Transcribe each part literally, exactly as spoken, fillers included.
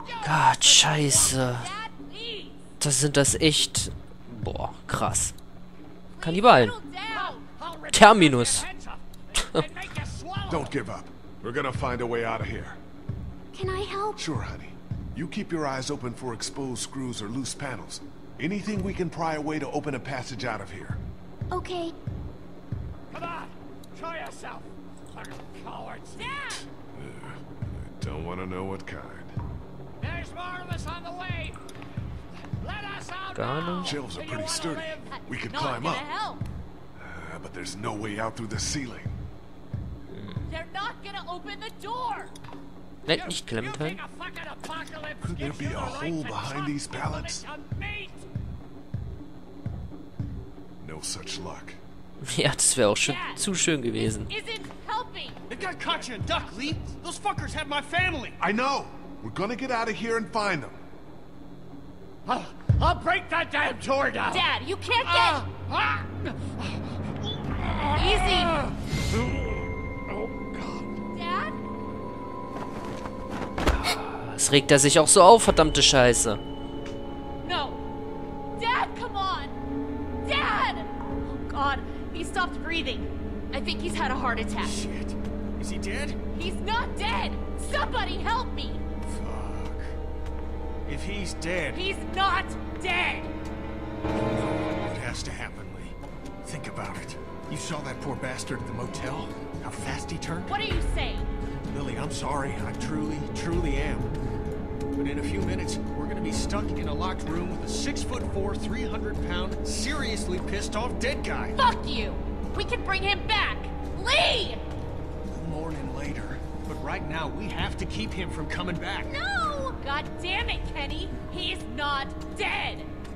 Gott, scheiße. Das sind das echt... Boah, krass. Kannibalen. Terminus. Don't give up. We're gonna find a way out of here. Can I help? Sure, honey. You keep your eyes open for exposed screws or loose panels. Anything we can pry away to open a passage out of here. Okay. Come on, try yourself. Fucking cowards. Dad! Uh, I don't want to know what kind. There's more of us on the way. Let us out Gar now. nicht. Shelves are Do you pretty wanna sturdy. live? We could Not climb gonna up. help. Uh, but there's no way out through the ceiling. They're not gonna open the door. Nicht, nicht klemmen You können. think a fucking apocalypse Could there gives be you a the right hole to behind chop these people pallets? into meat? No such luck. Ja, das wäre auch schon zu schön gewesen. Isn't helping. They got Katya and Duck, Lee. Those fuckers have my family. I know! We're gonna get out of here and find them. I'll, I'll break that damn door down. Dad, you can't get Ah, ah. easy. Oh God. Dad? Was regt er sich auch so auf, verdammte Scheiße? No. Dad, come on. Dad! Oh God, he stopped breathing. I think he's had a heart attack. Shit. Is he dead? He's not dead. Somebody help me. Fuck. If he's dead, He's not dead. what has to happen, Lee? Think about it. You saw that poor bastard at the motel? How fast he turned? What are you saying? Lily, I'm sorry. I truly, truly am. But in a few minutes, we're gonna be stuck in a locked room with a six foot four, three hundred pound, seriously pissed off dead guy. Fuck you. We can bring him back. Lee! Morning later. But right now, we have to keep him from coming back. No! God damn it, Kenny. He's not dead.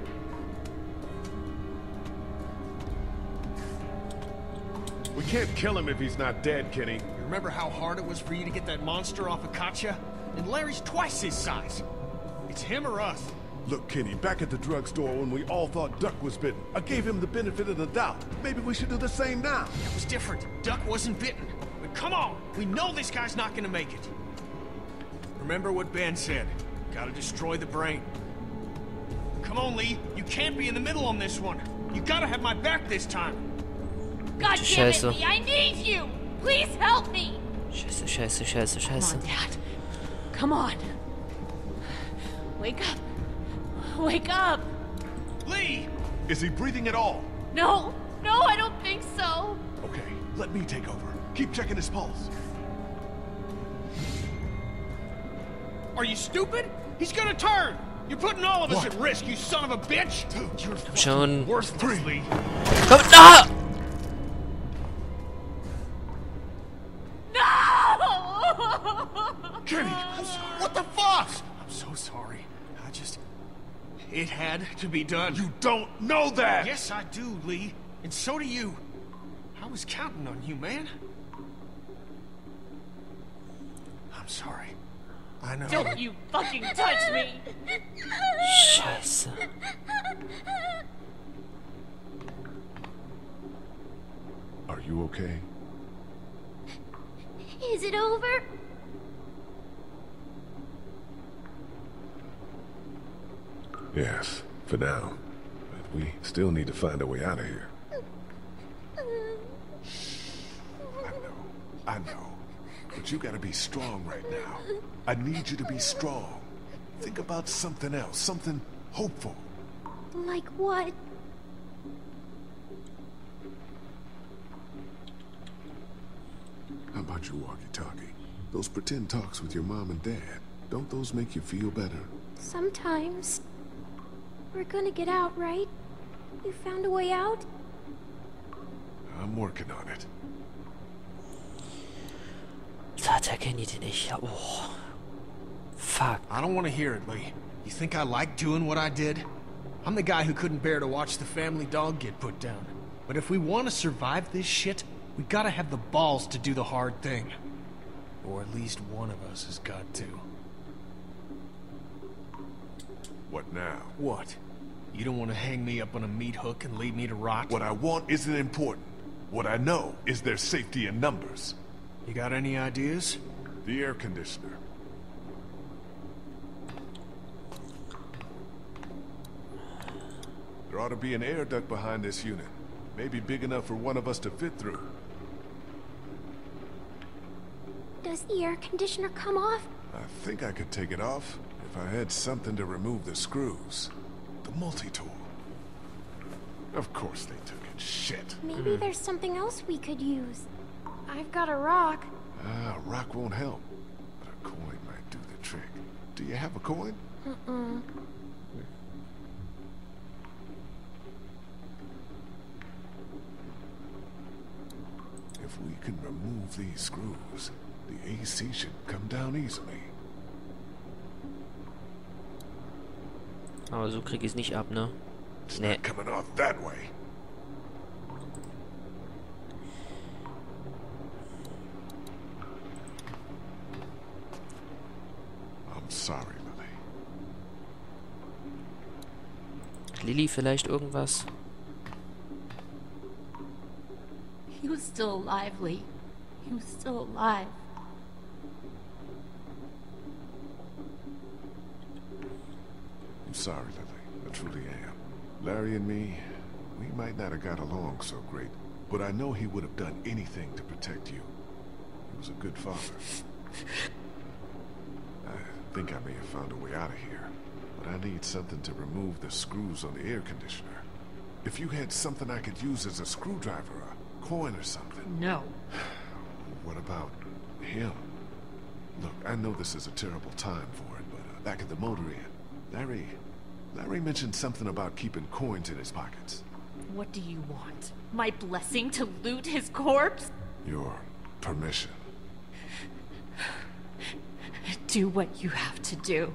We can't kill him if he's not dead, Kenny. You remember how hard it was for you to get that monster off of Katya? And Larry's twice his size. It's him or us. Look, Kenny, back at the drugstore when we all thought Duck was bitten, I gave him the benefit of the doubt. Maybe we should do the same now. That was different. Duck wasn't bitten. But come on, we know this guy's not gonna make it. Remember what Ben said. Gotta destroy the brain. Come on, Lee. You can't be in the middle on this one. You gotta have my back this time. God damn it, Scheiße. Lee. I need you. Please help me. Scheiße, scheiße, scheiße, Come scheiße. on, Dad. Come on. Wake up. Wake up. Lee! Is he breathing at all? No. No, I don't think so. Okay, let me take over. Keep checking his pulse. Are you stupid? He's gonna turn! You're putting all of us What? at risk, you son of a bitch! You're Schon. worthless, Lee. Komm, ah! No! Kenny, what the fuck? I'm so sorry. I just... It had to be done. You don't know that! Yes, I do, Lee. And so do you. I was counting on you, man. I'm sorry. I know. Don't you fucking touch me! Scheiße. Are you okay? Is it over? Yes, for now. But we still need to find a way out of here. I know, I know. But you gotta be strong right now. I need you to be strong. Think about something else, something hopeful. Like what? How about your walkie-talkie? Those pretend talks with your mom and dad. Don't those make you feel better? Sometimes. We're gonna get out, right? You found a way out? I'm working on it. Da hat der Kenny den nicht. Oh. Fuck. I don't want to hear it, Lee. You think I like doing what I did? I'm the guy who couldn't bear to watch the family dog get put down. But if we want to survive this shit, we gotta have the balls to do the hard thing. Or at least one of us has got to. What now? What? You don't want to hang me up on a meat hook and leave me to rot? What I want isn't important. What I know is their safety in numbers. You got any ideas? The air conditioner. There ought to be an air duct behind this unit. Maybe big enough for one of us to fit through. Does the air conditioner come off? I think I could take it off if I had something to remove the screws. The multi-tool. Of course they took it. Shit. Maybe mm. there's something else we could use. I've got a rock. Ah, a rock won't help. But a coin might do the trick. Do you have a coin? Uh-uh. If we can remove these screws, the A C should come down easily. Aber so krieg ich es nicht ab, ne? It's Nee. not coming off that way. I'm sorry, Lily. Lilly vielleicht irgendwas? He was still alive, Lee. He was still alive. I'm sorry, Lily. I truly am. Larry and me, we might not have got along so great, but I know he would have done anything to protect you. He was a good father. I think I may have found a way out of here, but I need something to remove the screws on the air conditioner. If you had something I could use as a screwdriver, a coin or something. No. What about him? Look, I know this is a terrible time for it, but uh, back at the motor inn, Larry... Larry mentioned something about keeping coins in his pockets. What do you want? My blessing to loot his corpse? Your permission. Do what you have to do.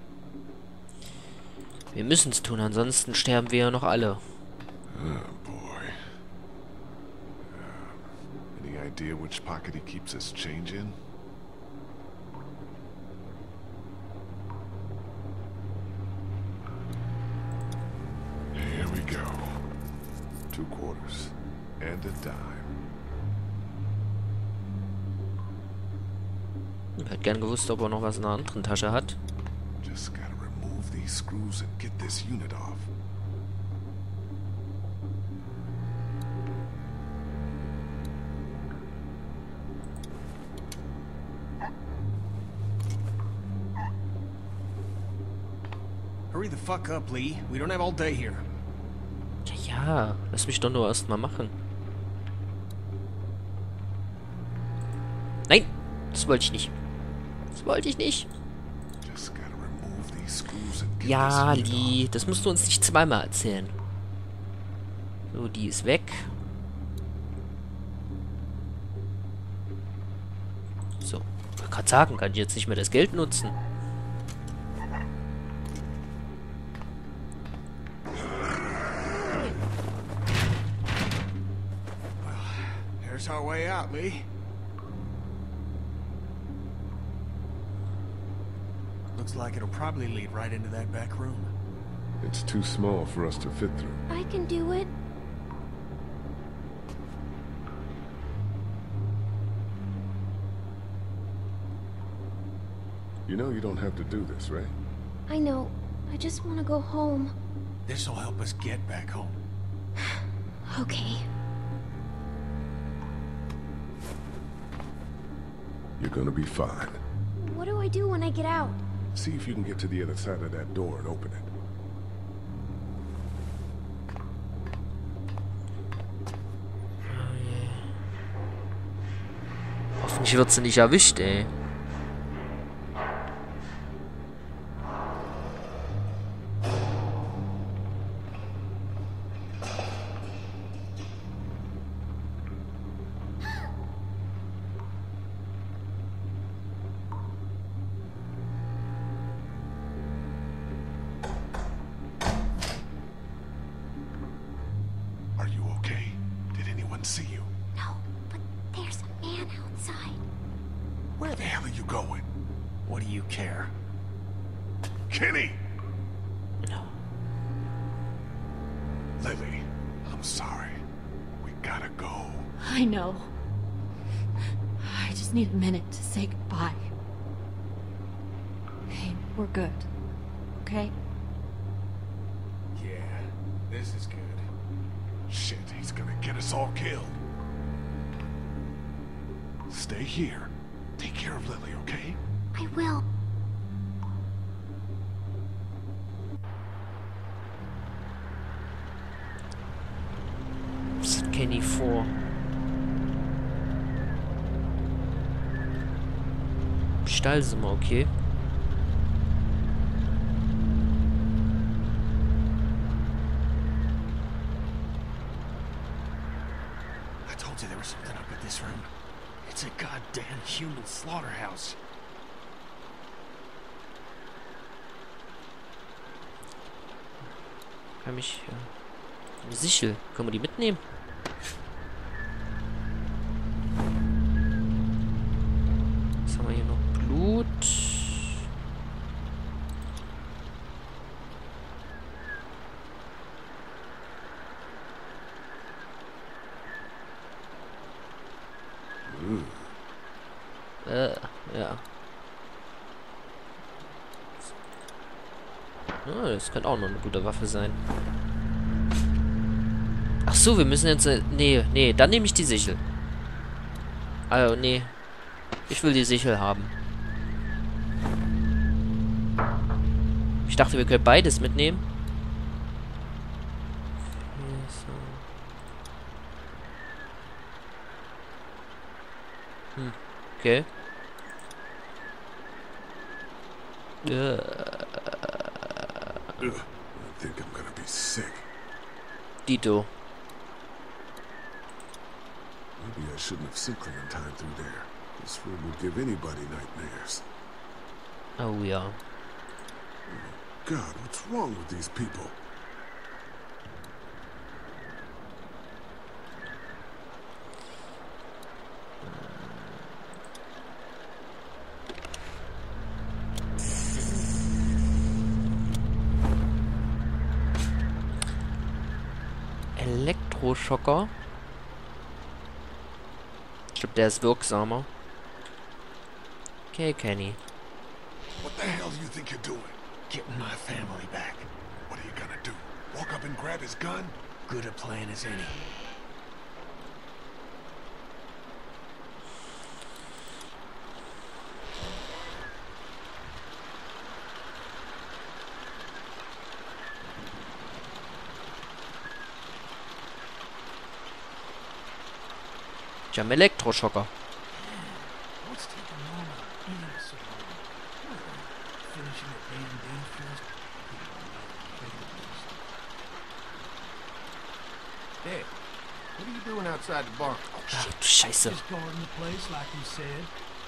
Wir müssen es tun, ansonsten sterben wir ja noch alle. Oh, boy. Uh, any idea which pocket he keeps his change in? Here we go. Two quarters. And a dime. Ich hätte gern gewusst, ob er noch was in der anderen Tasche hat. Just gotta remove these screws and get this unit off. Hurry the fuck up, Lee. We don't have all day here. Ja, lass mich doch nur erst mal machen. Nein, das wollte ich nicht. Das wollte ich nicht. Just gotta remove these screws and get Ja, this unit Lee, off. das musst du uns nicht zweimal erzählen. So, die ist weg. So, ich wollte gerade sagen, kann ich jetzt nicht mehr das Geld nutzen. There's our way out, Lee. Looks like it'll probably lead right into that back room. It's too small for us to fit through. I can do it. You know you don't have to do this, right? I know. I just want to go home. This'll help us get back home. Okay. You're gonna be fine. What do I do when I get out? See if you can get to the other side of that door and open it. Hoffentlich wird sie nicht erwischt, ey. Are you okay? Did anyone see you? No, but there's a man outside. Where the hell are you going? What do you care? Kenny! Lily, I'm sorry. We gotta go. I know. I just need a minute to say goodbye. Hey, we're good. Okay? Yeah, This is good. Shit, he's gonna get us all killed. Stay here. Take care of Lily, okay? I will. Was hat Kenny vor? Im Stall sind wir, okay. I told you there was something up at this room. It's a goddamn human slaughterhouse. Kann mich... Ja. Eine Sichel. Können wir die mitnehmen? Was haben wir hier noch? Blut. Äh, ja. Ah, das könnte auch noch eine gute Waffe sein. Ach so, wir müssen jetzt... Äh, nee, nee, dann nehme ich die Sichel. Also, nee. Ich will die Sichel haben. Ich dachte, wir können beides mitnehmen. Hm, okay. Äh. Ugh, I think I'm gonna be sick. Dito. Maybe I shouldn't have sent Clementine through there. This room would give anybody nightmares. Oh ja. God, what's wrong with these people? Elektroschocker. Ich glaube, der ist wirksamer. Okay, Kenny. What the hell do you think you're doing? Getting my family back. What are you gonna do? Walk up and grab his gun? Good a plan as any. Ich habe einen Elektroschocker. What's taking Mama in so long? Finishing the damn day first. Dad, what are you doing outside the barn? Ach, du Scheiße. Just guarding the place like you said.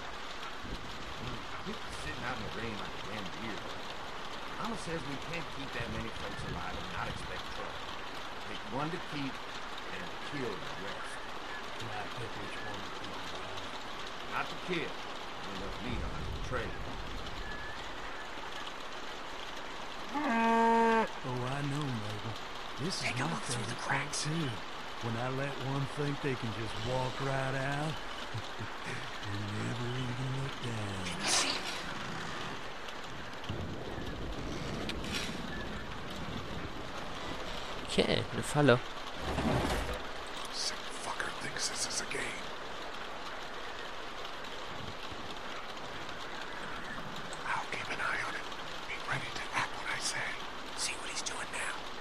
Quit sitting out in the rain like a damn deer. Mama says we can't keep that many folks alive and not expect trouble. Take one to keep and kill the rest. I pick which one to keep alive. Not to kill. There's enough meat on the trail. Oh, I know, Mabel. This is Take a my look through the favorite cracks. part, too. When I let one think they can just walk right out, and never even look down. Okay, eine Falle. Sick fucker thinks this is a game. I'll keep an eye on it. Be ready to act when I say. See what he's doing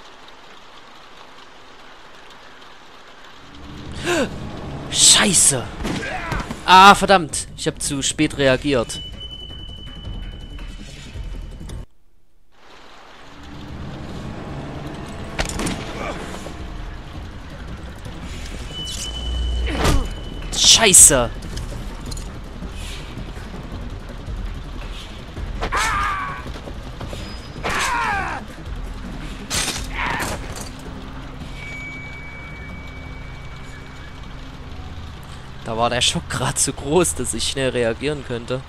now. Scheiße. Ah, verdammt. Ich habe zu spät reagiert. Scheiße. Da war der Schock gerade zu groß, dass ich schnell reagieren könnte.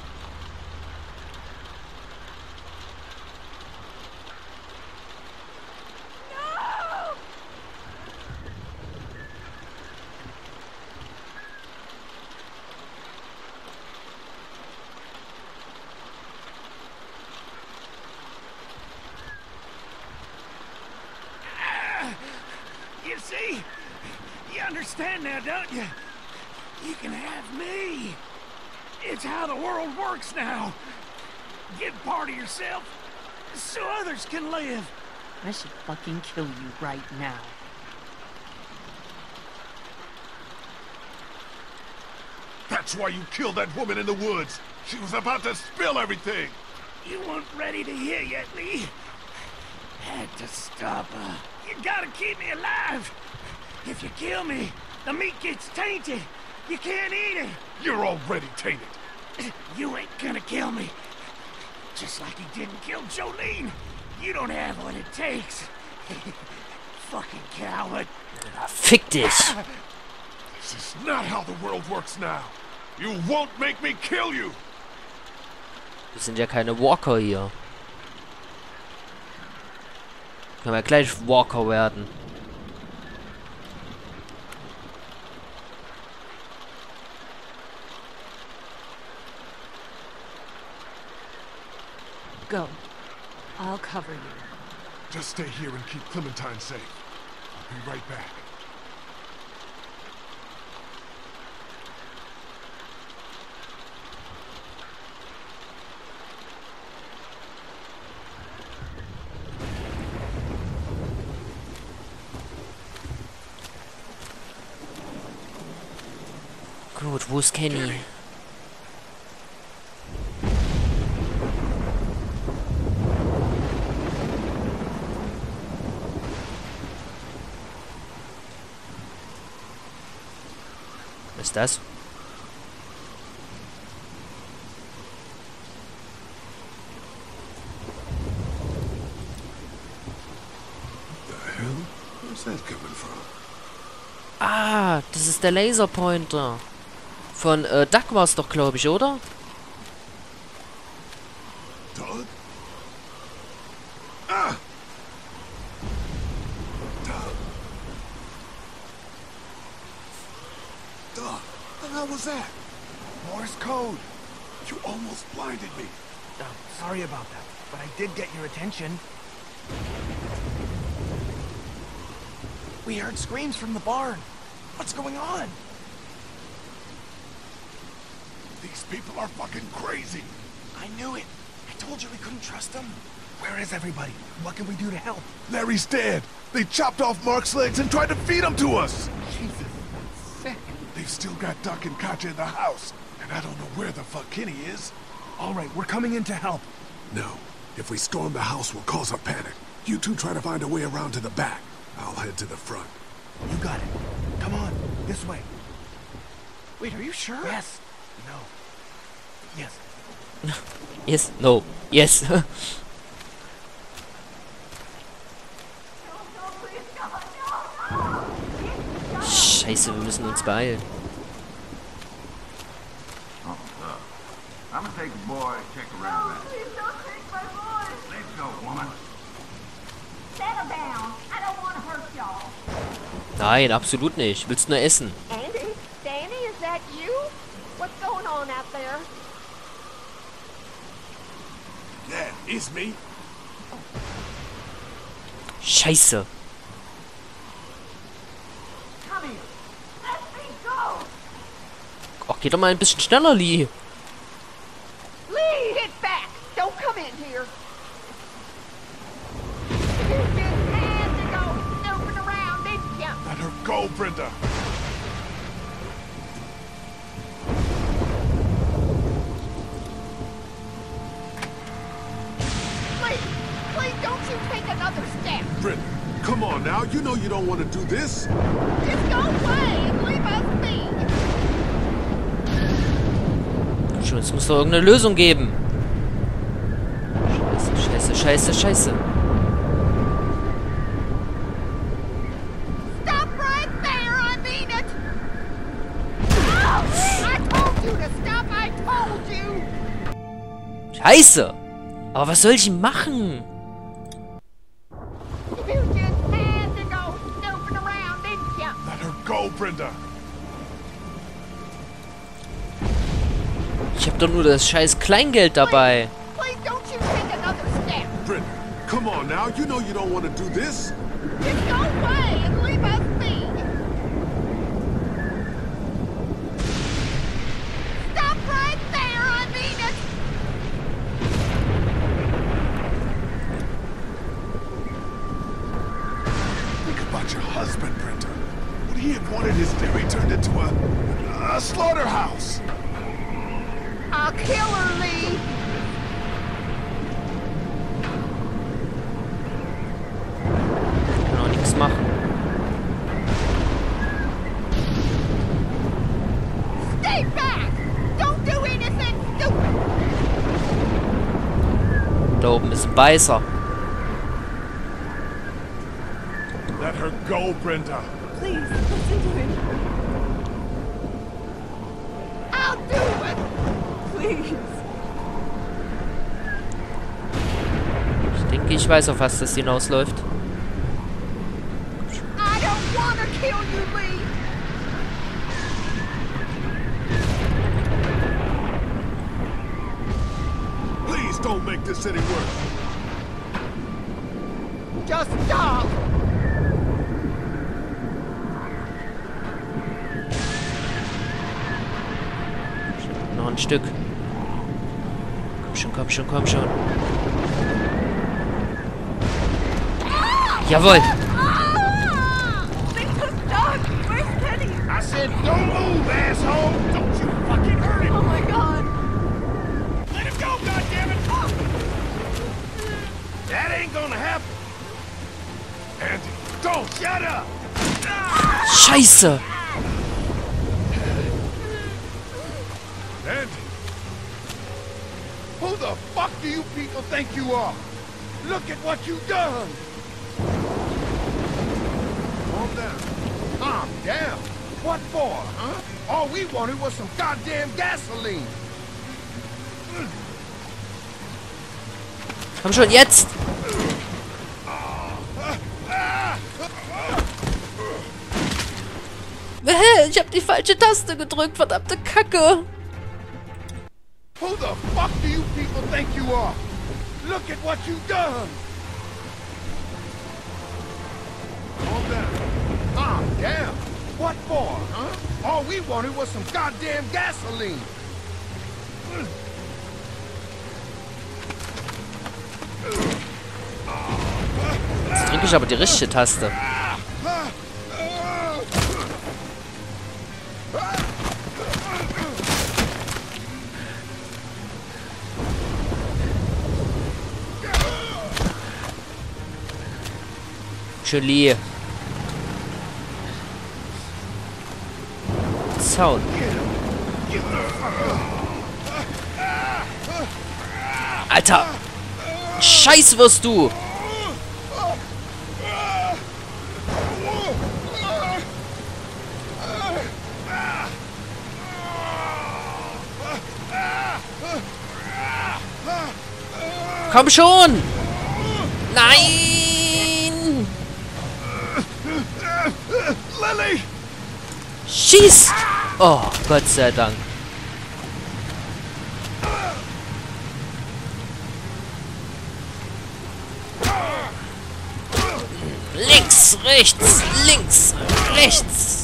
See? You understand now, don't you? You can have me. It's how the world works now. Give part of yourself so others can live. I should fucking kill you right now. That's why you killed that woman in the woods. She was about to spill everything. You weren't ready to hear yet, Lee. Had to stop her. You gotta keep me alive. If you kill me, the meat gets tainted. You can't eat it. You're already tainted. You ain't gonna kill me. Just like he didn't kill Jolene. You don't have what it takes. Fucking coward. Fick dich. This is not how the world works now. You won't make me kill you. Wir sind ja keine Walker hier. Können wir gleich Walker werden. Go. I'll cover you. Just stay here and keep Clementine safe. I'll be right back. Gut, wo ist Kenny? Was ist das? The hell? Where's that coming from? Ah, das ist der Laserpointer. Von äh, Duck war es doch, glaube ich, oder? Doug? Ah! Doug. Doug, what the hell was that? Morse code. You almost blinded me. Oh, sorry about that, but I did get your attention. We heard screams from the barn. What's going on? These people are fucking crazy. I knew it. I told you we couldn't trust them. Where is everybody? What can we do to help? Larry's dead. They chopped off Mark's legs and tried to feed him to us. Jesus, that's sick. They've still got Duck and Katja in the house, and I don't know where the fuck Kenny is. All right, we're coming in to help. No. If we storm the house, we'll cause a panic. You two try to find a way around to the back. I'll head to the front. You got it. Come on, this way. Wait, are you sure? Yes. No. Yes. Yes, no, yes. Scheiße, wir müssen uns beeilen. Oh, uh, I'm gonna take the boy and check around that. Please don't take my boy. Let's go, woman. Settle down. I don't want to hurt y'all. Nein, absolut nicht. Willst nur essen. Andy? Danny, is that you? What's going on out there? Yeah, it's me. Scheiße. Come here. Let me go. Ach, geh doch mal ein bisschen schneller, Lee. Lee, hit back. Don't come in here. You just had to go snooping around, didn't you? Let her go, Brenda. Please, please don't you take another step. Brenda, come on now. You know you don't want to do this. Just go away and leave us be. Schon, es muss doch irgendeine Lösung geben. Scheiße, scheiße, scheiße, scheiße. Stop right there, I mean it. Oh, I told you to stop, I told you. Scheiße. Aber was soll ich denn machen? You just had to go snooping around, didn't you? Let her go, Brenda. Ich hab doch nur das scheiß Kleingeld dabei. Please don't you take another step. Brenda, come on now. You know you don't want to do this. Just go away and leave us be. He had wanted his dairy turned into a, a slaughterhouse. I'll kill her, Lee. Kann auch nichts machen. Stay back! Don't do anything stupid! Da oben ist ein Beißer. Let her go, Brenda. Please, listen to him. I'll do it! Please. Ich denke, ich weiß, auf was das hinausläuft. I don't wanna kill you, Lee! Please don't make this any worse. Just stop! Noch ein Stück. Komm schon, komm schon, komm schon. Jawohl! Ah! They took Doug. Where's Penny? I said, don't move, asshole! Don't you fucking hurt him! Oh my god. Let him go, goddammit! That ain't gonna happen! Andy, don't! Shut up! Scheiße! Andy! Who the fuck do you people think you are? Look at what you've done! Calm down. Calm down? What for, huh? All we wanted was some goddamn gasoline! Komm schon, jetzt! Ich hab die falsche Taste gedrückt, verdammte Kacke! Who the fuck do you people think you are? Look at what you've done! Calm down. Calm down? What for, huh? All we wanted was some goddamn gasoline! Jetzt drücke ich aber die richtige Taste. Julie. Zaun. Alter! Scheiß wirst du! Komm schon! Nein! Lily! Schieß! Oh, Gott sei Dank. Links, rechts, links, rechts.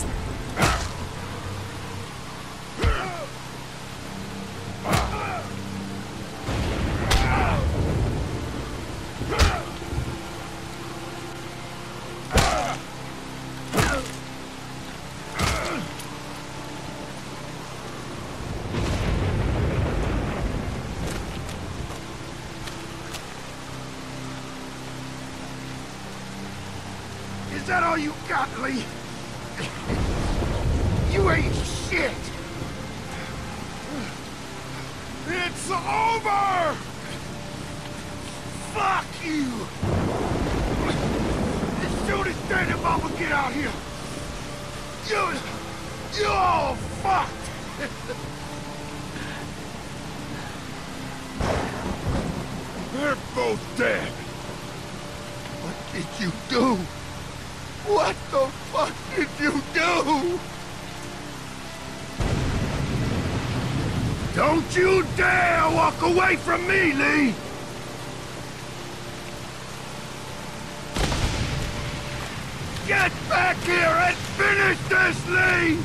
Is that all you got, Lee? You ain't shit! It's over! Fuck you! As soon as Dan and Mama get out here, you... you're all fucked! They're both dead. What did you do? What the fuck did you do? Don't you dare walk away from me, Lee! Get back here and finish this, Lee!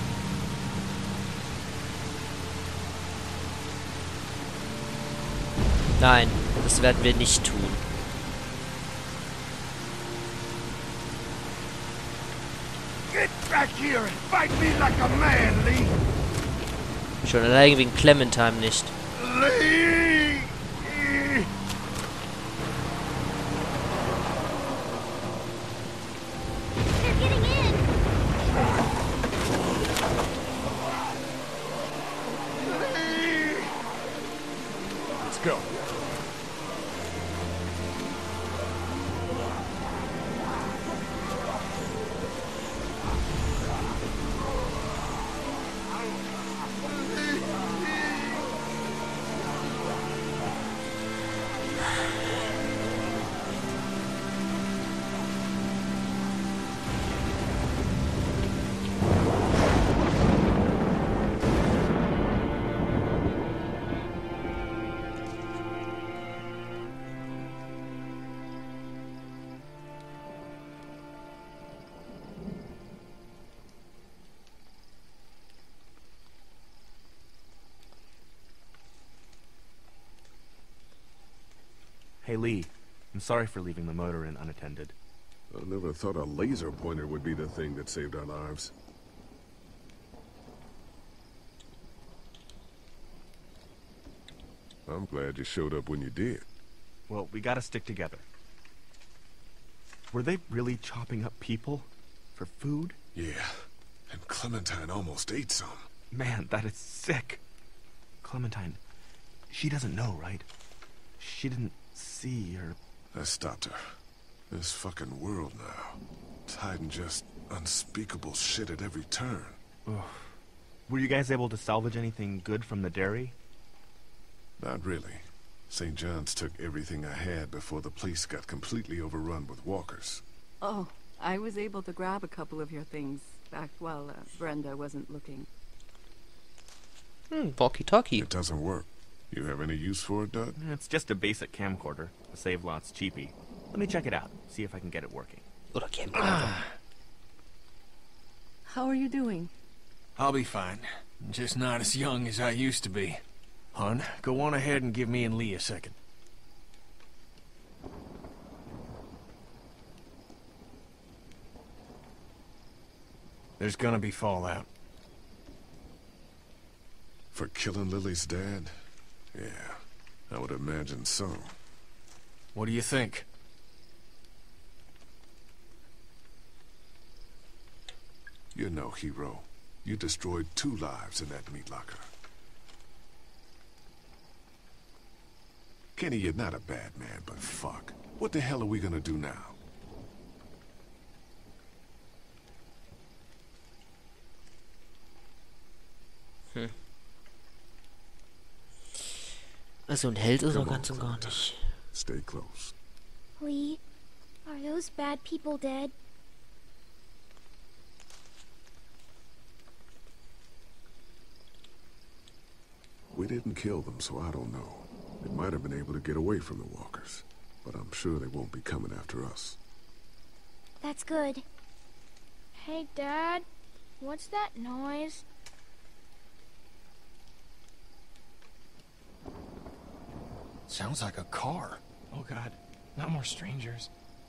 Nein, das werden wir nicht tun. Get back here and fight me like a man, Lee. Schon allein wegen Clementine nicht. Lee! They're getting in. Let's go. Hey, Lee. I'm sorry for leaving the motor in unattended. I never thought a laser pointer would be the thing that saved our lives. I'm glad you showed up when you did. Well, we gotta stick together. Were they really chopping up people? For food? Yeah, and Clementine almost ate some. Man, that is sick. Clementine, she doesn't know, right? She didn't see or... I stopped her. This fucking world now. It's hiding just unspeakable shit at every turn. Ugh. Were you guys able to salvage anything good from the dairy? Not really. Saint John's took everything I had before the place got completely overrun with walkers. Oh, I was able to grab a couple of your things back while uh, Brenda wasn't looking. Hmm, walkie-talkie. It doesn't work. You have any use for it, Doug? It's just a basic camcorder. A Save-Lots cheapie. Let me check it out. See if I can get it working. Oder Camcorder. How are you doing? I'll be fine. Just not as young as I used to be. Hun, go on ahead and give me and Lee a second. There's gonna be fallout. For killing Lily's dad? Yeah, I would imagine so. What do you think? You're no hero. You destroyed two lives in that meat locker. Kenny, you're not a bad man, but fuck. What the hell are we gonna do now? Hm. Also ein Held ist er ganz und gar nicht. Stay close. Lee, are those bad people dead? We didn't kill them, so I don't know. They might have been able to get away from the walkers, but I'm sure they won't be coming after us. That's good. Hey, Dad, what's that noise? Sounds like a car. Oh God, not more strangers.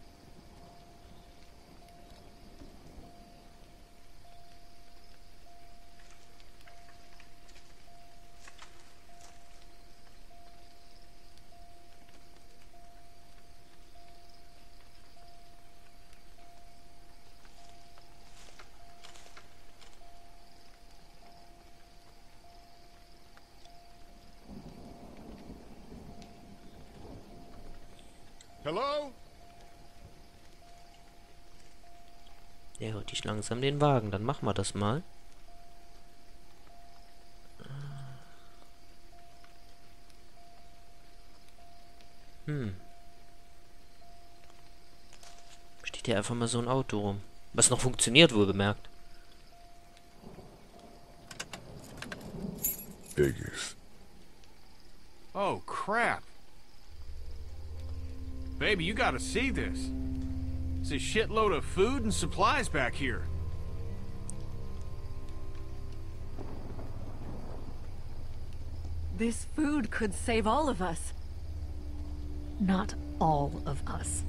Hello? Ja, holt dich langsam den Wagen, dann machen wir das mal. Hm. Steht hier einfach mal so ein Auto rum. Was noch funktioniert, wohl bemerkt. Figures. Oh, crap. Baby, you gotta see this. It's a shitload of food and supplies back here. This food could save all of us. Not all of us.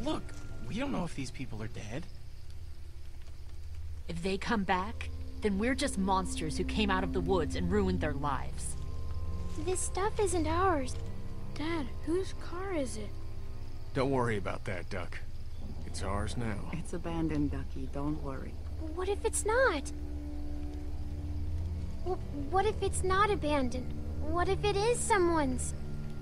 Look, we don't know if these people are dead. If they come back, then we're just monsters who came out of the woods and ruined their lives. This stuff isn't ours. Dad, whose car is it? Don't worry about that, Duck. It's ours now. It's abandoned, Ducky. Don't worry. What if it's not? W what if it's not abandoned? What if it is someone's?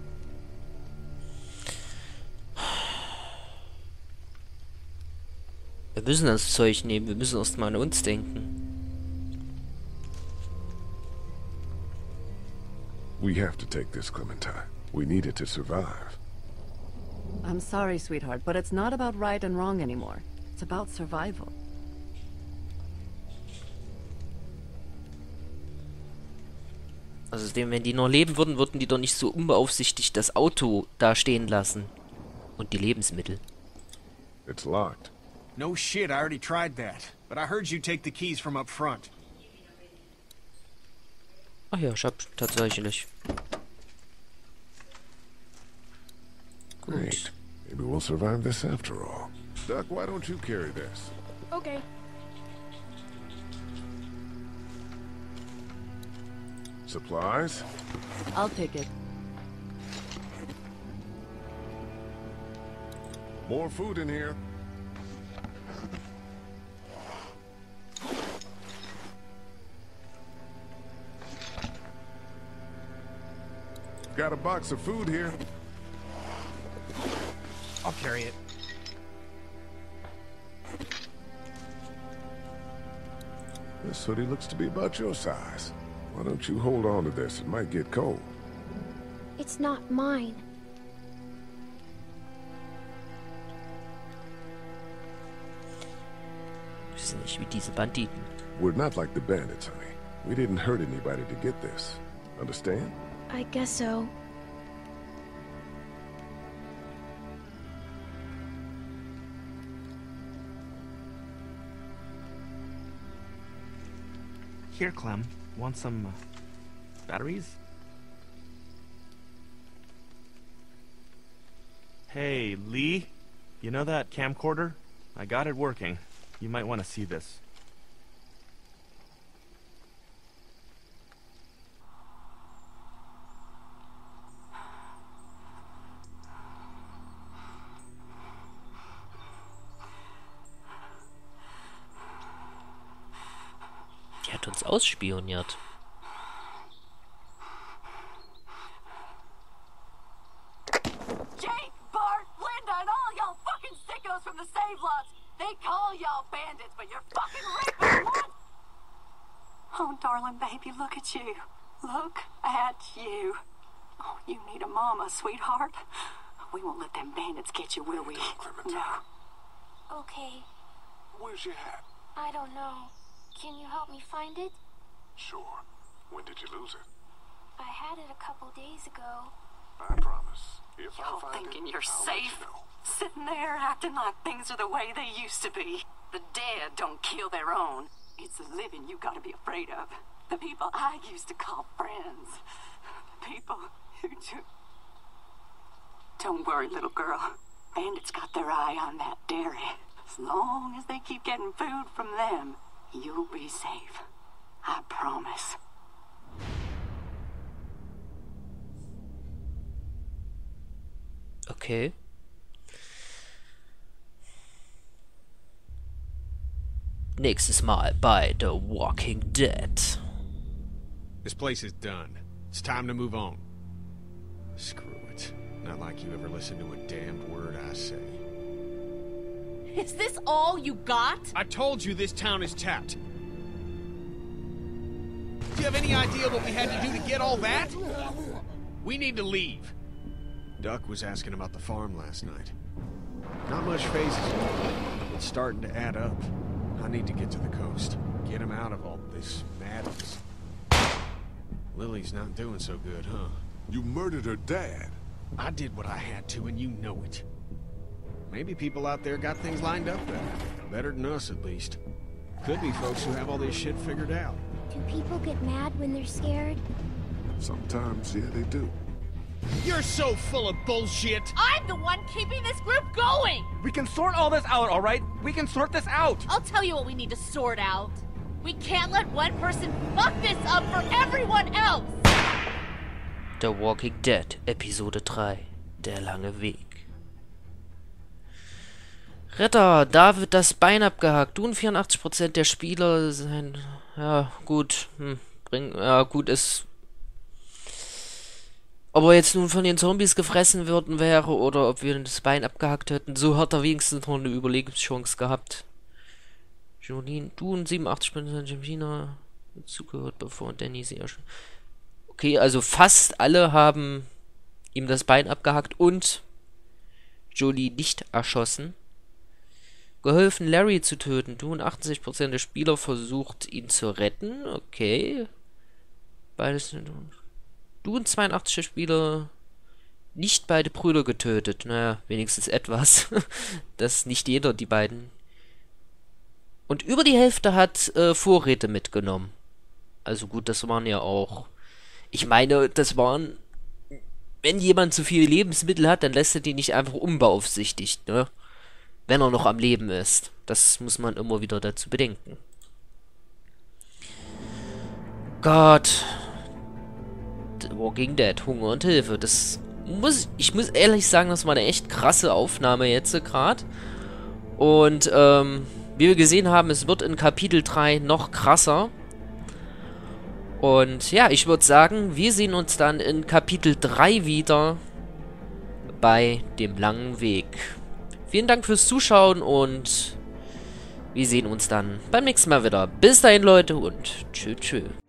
Wir müssen das Zeug nehmen. Wir müssen erst mal an uns denken. We have to take this, Clementine. We need it to survive. I'm sorry, sweetheart, but it's not about right and wrong anymore. It's about survival. Also, wenn die noch leben würden, würden die doch nicht so unbeaufsichtigt das Auto da stehen lassen. Und die Lebensmittel. It's locked. No shit, I already tried that. But I heard you take the keys from up front. Ach ja, ich hab tatsächlich. Great. Maybe we'll survive this after all. Duck, why don't you carry this? Okay. Supplies? I'll take it. More food in here. Got a box of food here. I'll carry it. This hoodie looks to be about your size. Why don't you hold on to this? It might get cold. It's not mine. Wir sind nicht wie diese Banditen. We're not like the bandits, honey. We didn't hurt anybody to get this. Understand? I guess so. Here, Clem. Want some uh, batteries? Hey, Lee. You know that camcorder? I got it working. You might want to see this. Die hat uns ausspioniert. Jake, Bart, Linda, and all y'all fucking sickos from the save lots. They call y'all bandits, but you're fucking rapists, what? Oh, darling baby, look at you. Look at you. Oh, you need a mama, sweetheart. We won't let them bandits get you, will we? No. Okay. Where's your hat? I don't know. Can you help me find it? Sure. When did you lose it? I had it a couple days ago. I promise. If I Y'all find thinking it, you're I'll safe? let you know. Sitting there acting like things are the way they used to be. The dead don't kill their own. It's the living you gotta be afraid of. The people I used to call friends. The people who took... Don't worry, little girl. Bandits got their eye on that dairy. As long as they keep getting food from them, you'll be safe. I promise. Okay. Nächstes Mal bei The Walking Dead. This place is done. It's time to move on. Screw it. Not like you ever listen to a damned word I say. Is this all you got? I told you this town is tapped. Do you have any idea what we had to do to get all that? We need to leave. Duck was asking about the farm last night. Not much phases yet. It's starting to add up. I need to get to the coast. Get him out of all this madness. Lily's not doing so good, huh? You murdered her dad. I did what I had to, and you know it. Maybe people out there got things lined up better. Better than us, at least. Could be folks who have all this shit figured out. Do people get mad when they're scared? Sometimes, yeah, they do. You're so full of bullshit. I'm the one keeping this group going. We can sort all this out, all right? We can sort this out. I'll tell you what we need to sort out. We can't let one person fuck this up for everyone else. The Walking Dead, Episode drei. Der lange Weg. Retter, da wird das Bein abgehakt. Du und vierundachtzig Prozent der Spieler sein... Ja, gut. Hm, bring, ja, gut, ist... Ob er jetzt nun von den Zombies gefressen worden wäre oder ob wir das Bein abgehackt hätten, so hat er wenigstens noch eine Überlebenschance gehabt. Jolene, du und siebenundachtzig Prozent Jemina zugehört, bevor Danny sie erschien. Okay, also fast alle haben ihm das Bein abgehackt und Jolie nicht erschossen. Geholfen, Larry zu töten. Du und achtundsechzig Prozent der Spieler versucht, ihn zu retten. Okay. Beides... Du und zweiundachtzig der Spieler nicht beide Brüder getötet. Naja, wenigstens etwas. Das nicht jeder, die beiden. Und über die Hälfte hat äh, Vorräte mitgenommen. Also gut, das waren ja auch... Ich meine, das waren... Wenn jemand zu viele Lebensmittel hat, dann lässt er die nicht einfach unbeaufsichtigt, ne? Wenn er noch am Leben ist. Das muss man immer wieder dazu bedenken. Gott... Walking Dead, Hunger und Hilfe. Das muss, ich muss ehrlich sagen, das war eine echt krasse Aufnahme jetzt gerade. Und ähm, wie wir gesehen haben, es wird in Kapitel drei noch krasser. Und ja, ich würde sagen, wir sehen uns dann in Kapitel drei wieder bei dem langen Weg. Vielen Dank fürs Zuschauen und wir sehen uns dann beim nächsten Mal wieder. Bis dahin, Leute, und tschüss, tschüss.